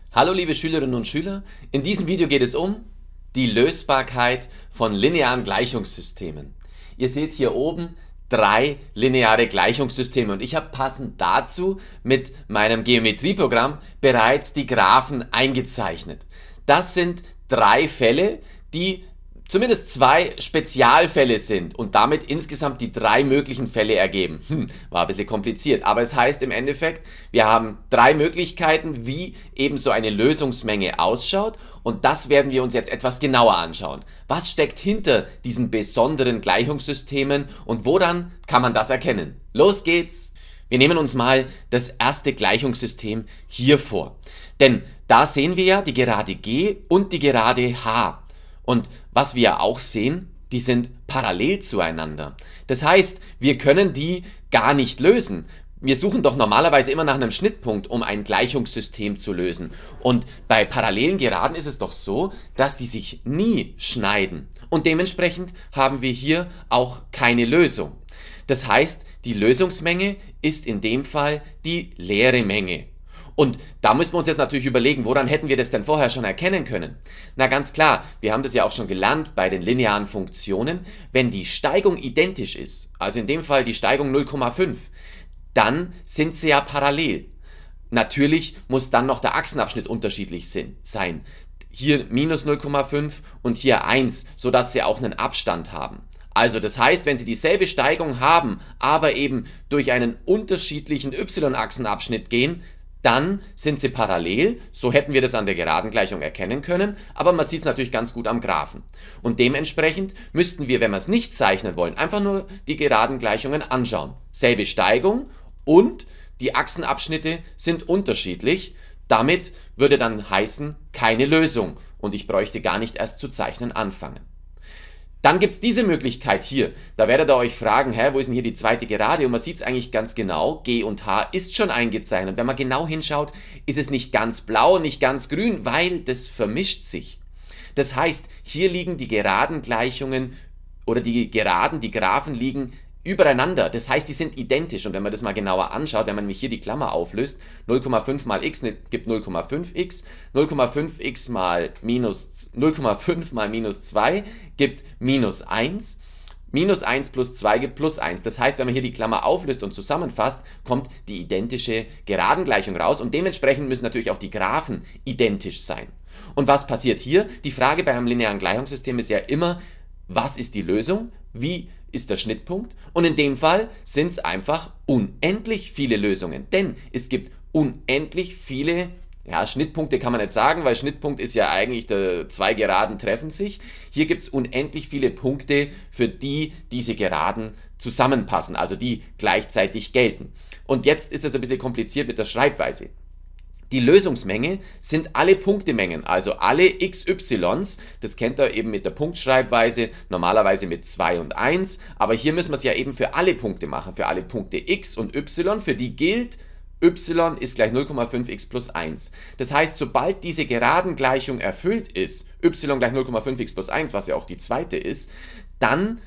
Hallo liebe Schülerinnen und Schüler, in diesem Video geht es um die Lösbarkeit von linearen Gleichungssystemen. Ihr seht hier oben 3 lineare Gleichungssysteme und ich habe passend dazu mit meinem Geometrieprogramm bereits die Graphen eingezeichnet. Das sind 3 Fälle, die zumindest 2 Spezialfälle sind und damit insgesamt die 3 möglichen Fälle ergeben. War ein bisschen kompliziert, aber es heißt im Endeffekt, wir haben 3 Möglichkeiten, wie eben so eine Lösungsmenge ausschaut und das werden wir uns jetzt etwas genauer anschauen. Was steckt hinter diesen besonderen Gleichungssystemen und woran kann man das erkennen? Los geht's! Wir nehmen uns mal das erste Gleichungssystem hier vor, denn da sehen wir ja die Gerade G und die Gerade H. Und was wir ja auch sehen, die sind parallel zueinander. Das heißt, wir können die gar nicht lösen. Wir suchen doch normalerweise immer nach einem Schnittpunkt, um ein Gleichungssystem zu lösen. Und bei parallelen Geraden ist es doch so, dass die sich nie schneiden. Und dementsprechend haben wir hier auch keine Lösung. Das heißt, die Lösungsmenge ist in dem Fall die leere Menge. Und da müssen wir uns jetzt natürlich überlegen, woran hätten wir das denn vorher schon erkennen können? Na ganz klar, wir haben das ja auch schon gelernt bei den linearen Funktionen, wenn die Steigung identisch ist, also in dem Fall die Steigung 0,5, dann sind sie ja parallel. Natürlich muss dann noch der Achsenabschnitt unterschiedlich sein. Hier minus 0,5 und hier 1, sodass sie auch einen Abstand haben. Also das heißt, wenn Sie dieselbe Steigung haben, aber eben durch einen unterschiedlichen y-Achsenabschnitt gehen, dann sind sie parallel, so hätten wir das an der Geradengleichung erkennen können, aber man sieht es natürlich ganz gut am Graphen. Und dementsprechend müssten wir, wenn wir es nicht zeichnen wollen, einfach nur die Geradengleichungen anschauen. Selbe Steigung und die Achsenabschnitte sind unterschiedlich, damit würde dann heißen, keine Lösung und ich bräuchte gar nicht erst zu zeichnen anfangen. Dann gibt es diese Möglichkeit hier, da werdet ihr euch fragen, wo ist denn hier die zweite Gerade? Und man sieht es eigentlich ganz genau, G und H ist schon eingezeichnet. Wenn man genau hinschaut, ist es nicht ganz blau, nicht ganz grün, weil das vermischt sich. Das heißt, hier liegen die Geradengleichungen oder die Graphen liegen übereinander. Das heißt, die sind identisch. Und wenn man das mal genauer anschaut, wenn man nämlich hier die Klammer auflöst, 0,5 mal x gibt 0,5x, 0,5x mal minus 0,5 mal minus 2 gibt minus 1, minus 1 plus 2 gibt plus 1. Das heißt, wenn man hier die Klammer auflöst und zusammenfasst, kommt die identische Geradengleichung raus und dementsprechend müssen natürlich auch die Graphen identisch sein. Und was passiert hier? Die Frage bei einem linearen Gleichungssystem ist ja immer, was ist die Lösung? Wie ist der Schnittpunkt? Und in dem Fall sind es einfach unendlich viele Lösungen, denn es gibt unendlich viele, Schnittpunkte kann man nicht sagen, weil Schnittpunkt ist ja eigentlich, zwei Geraden treffen sich. Hier gibt es unendlich viele Punkte, für die diese Geraden zusammenpassen, also die gleichzeitig gelten. Und jetzt ist es ein bisschen kompliziert mit der Schreibweise. Die Lösungsmenge sind alle Punktemengen, also alle xy's, das kennt ihr eben mit der Punktschreibweise, normalerweise mit 2 und 1, aber hier müssen wir es ja eben für alle Punkte machen, für alle Punkte x und y, für die gilt, y ist gleich 0,5x plus 1. Das heißt, sobald diese Geradengleichung erfüllt ist, y gleich 0,5x plus 1, was ja auch die zweite ist, dann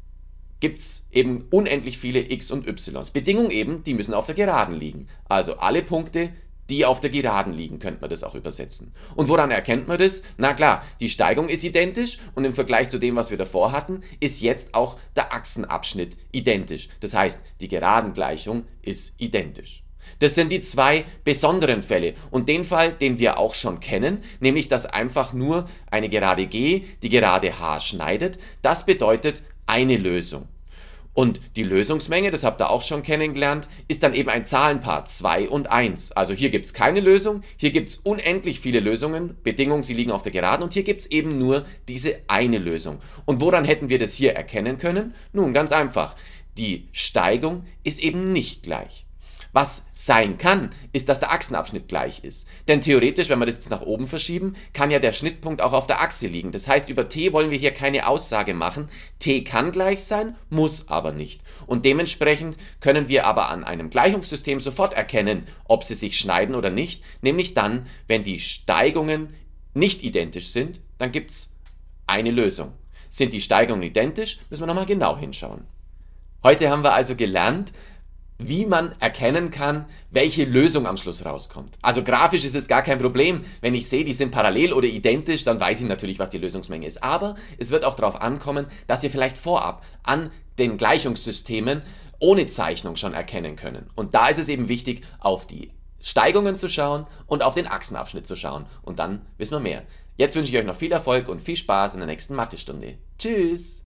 gibt es eben unendlich viele x und y's. Bedingung eben, die müssen auf der Geraden liegen, also alle Punkte, die auf der Geraden liegen, könnte man das auch übersetzen. Und woran erkennt man das? Na klar, die Steigung ist identisch und im Vergleich zu dem, was wir davor hatten, ist jetzt auch der Achsenabschnitt identisch. Das heißt, die Geradengleichung ist identisch. Das sind die 2 besonderen Fälle und den Fall, den wir auch schon kennen, nämlich dass einfach nur eine Gerade G die Gerade H schneidet, das bedeutet eine Lösung. Und die Lösungsmenge, das habt ihr auch schon kennengelernt, ist dann eben ein Zahlenpaar 2 und 1. Also hier gibt es keine Lösung, hier gibt es unendlich viele Lösungen, Bedingungen, sie liegen auf der Geraden und hier gibt es eben nur diese eine Lösung. Und woran hätten wir das hier erkennen können? Nun, ganz einfach, die Steigung ist eben nicht gleich. Was sein kann, ist, dass der Achsenabschnitt gleich ist. Denn theoretisch, wenn wir das jetzt nach oben verschieben, kann ja der Schnittpunkt auch auf der Achse liegen. Das heißt, über t wollen wir hier keine Aussage machen. T kann gleich sein, muss aber nicht. Und dementsprechend können wir aber an einem Gleichungssystem sofort erkennen, ob sie sich schneiden oder nicht. Nämlich dann, wenn die Steigungen nicht identisch sind, dann gibt es eine Lösung. Sind die Steigungen identisch, müssen wir nochmal genau hinschauen. Heute haben wir also gelernt, wie man erkennen kann, welche Lösung am Schluss rauskommt. Also grafisch ist es gar kein Problem. Wenn ich sehe, die sind parallel oder identisch, dann weiß ich natürlich, was die Lösungsmenge ist. Aber es wird auch darauf ankommen, dass wir vielleicht vorab an den Gleichungssystemen ohne Zeichnung schon erkennen können. Und da ist es eben wichtig, auf die Steigungen zu schauen und auf den Achsenabschnitt zu schauen. Und dann wissen wir mehr. Jetzt wünsche ich euch noch viel Erfolg und viel Spaß in der nächsten Mathestunde. Tschüss!